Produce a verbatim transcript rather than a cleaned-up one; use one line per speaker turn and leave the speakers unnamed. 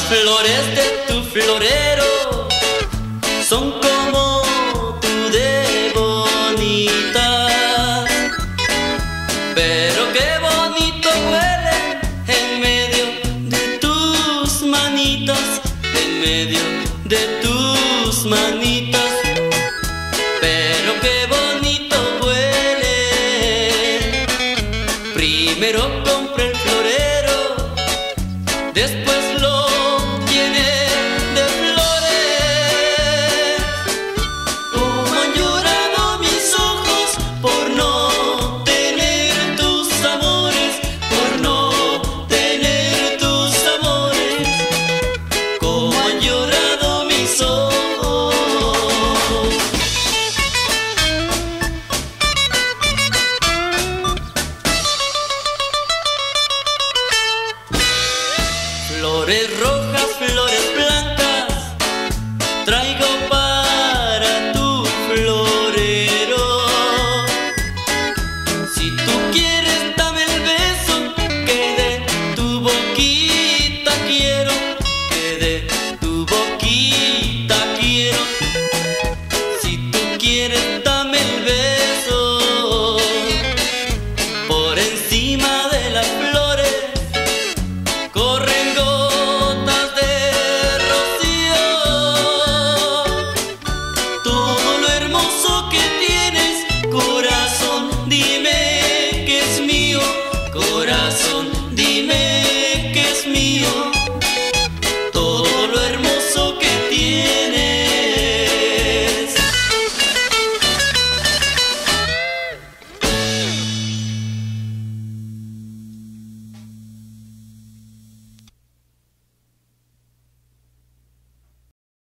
flores de tu florero son como tú de bonitas, pero qué bonito huelen en medio de tus manitas, en medio de tus manitas, pero qué bonito huele. Primero compré el florero, después lo llené de flores. Como han llorado mis ojos por no tener tus amores, por no tener tus amores. Como han llorado mis ojos. Flores rojas, flores blancas, traigo para tu florero. Si tú quieres, dame el beso, que de tu boquita quiero, que de tu boquita quiero. Si tú quieres, dame el beso, por encima de las flores corren gotas de rocío, todo lo hermoso